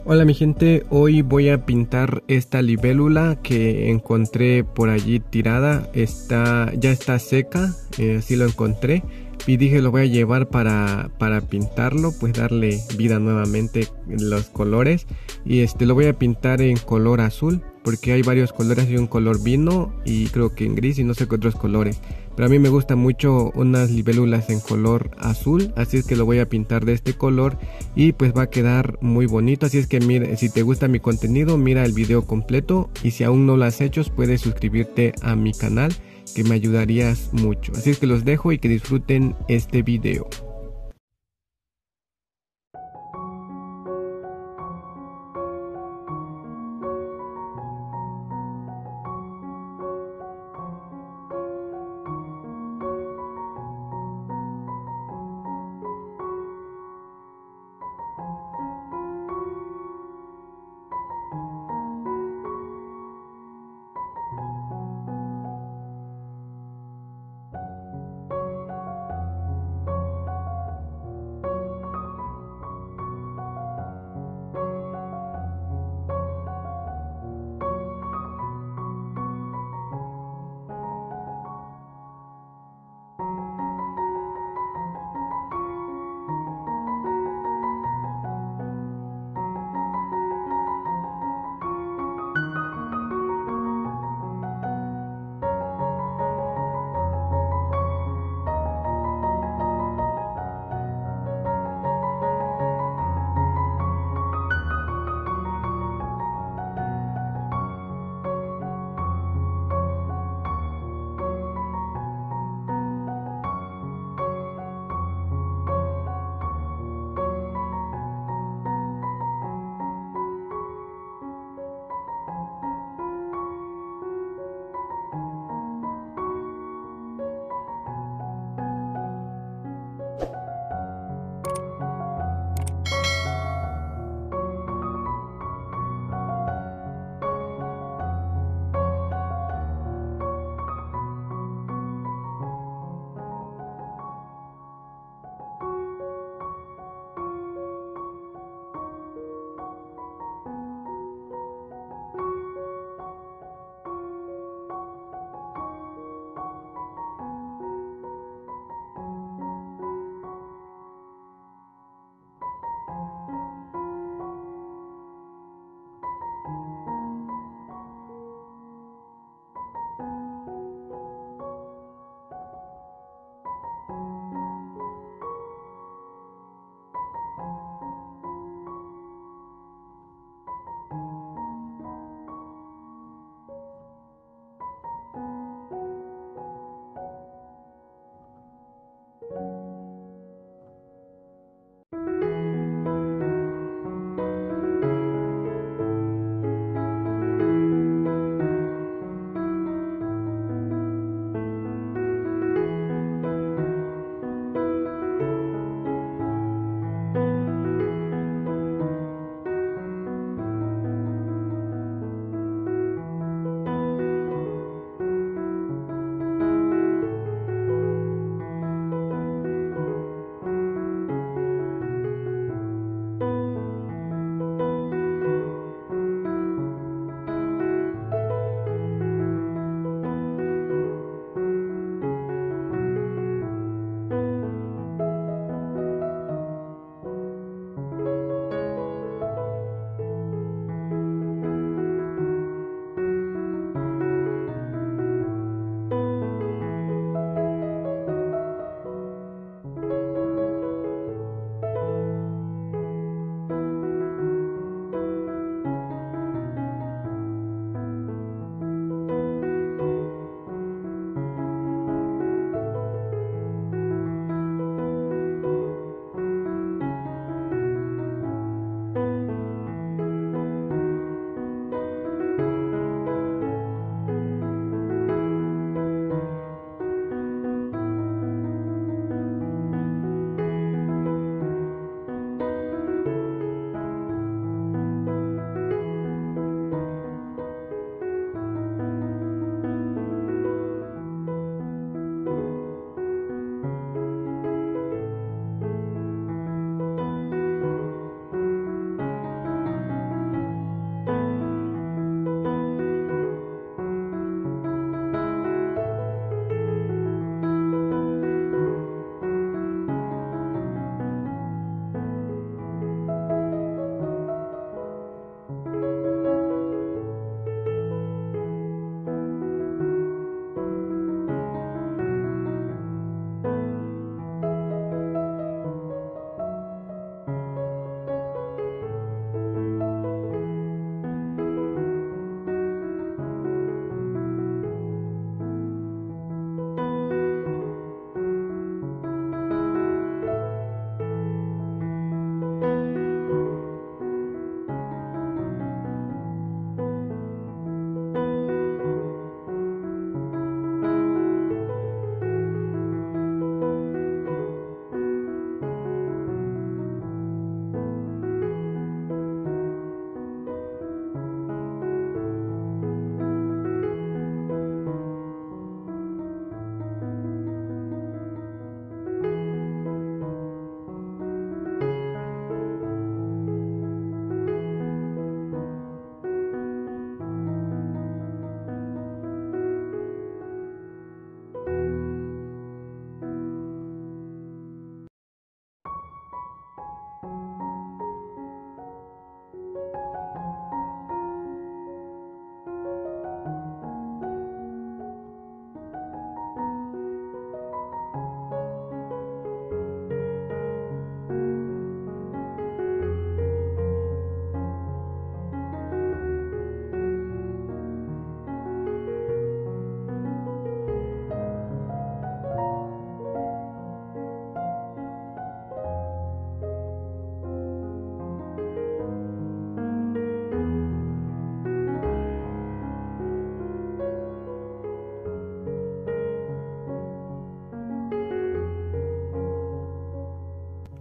Hola mi gente, hoy voy a pintar esta libélula que encontré por allí tirada. Ya está seca, así lo encontré y dije lo voy a llevar para pintarlo, pues darle vida nuevamente en los colores. Y lo voy a pintar en color azul porque hay varios colores, hay un color vino y creo que en gris y no sé qué otros colores. Pero a mí me gustan mucho unas libélulas en color azul, así es que lo voy a pintar de este color y pues va a quedar muy bonito. Así es que mira, si te gusta mi contenido, mira el video completo y si aún no lo has hecho, puedes suscribirte a mi canal, que me ayudarías mucho. Así es que los dejo y que disfruten este video.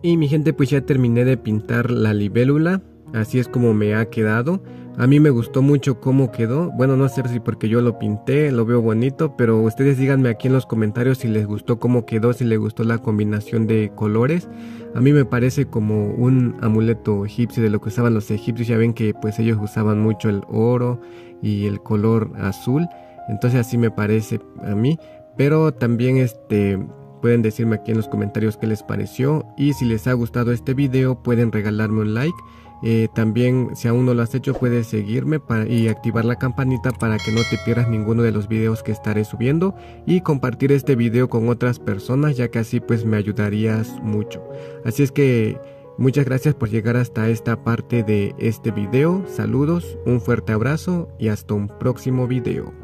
Y mi gente, pues ya terminé de pintar la libélula. Así es como me ha quedado. A mí me gustó mucho cómo quedó. Bueno, no sé si porque yo lo pinté, lo veo bonito, pero ustedes díganme aquí en los comentarios si les gustó cómo quedó, si les gustó la combinación de colores. A mí me parece como un amuleto egipcio de lo que usaban los egipcios. Ya ven que pues ellos usaban mucho el oro y el color azul. Entonces así me parece a mí. Pero también pueden decirme aquí en los comentarios qué les pareció. Y si les ha gustado este video pueden regalarme un like. También si aún no lo has hecho puedes seguirme y activar la campanita para que no te pierdas ninguno de los videos que estaré subiendo, y compartir este video con otras personas, ya que así pues me ayudarías mucho. Así es que muchas gracias por llegar hasta esta parte de este video. Saludos, un fuerte abrazo y hasta un próximo video.